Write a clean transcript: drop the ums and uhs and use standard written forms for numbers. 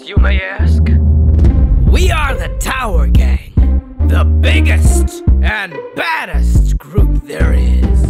this, you may ask? We are the Tower Gang, the biggest and baddest group there is.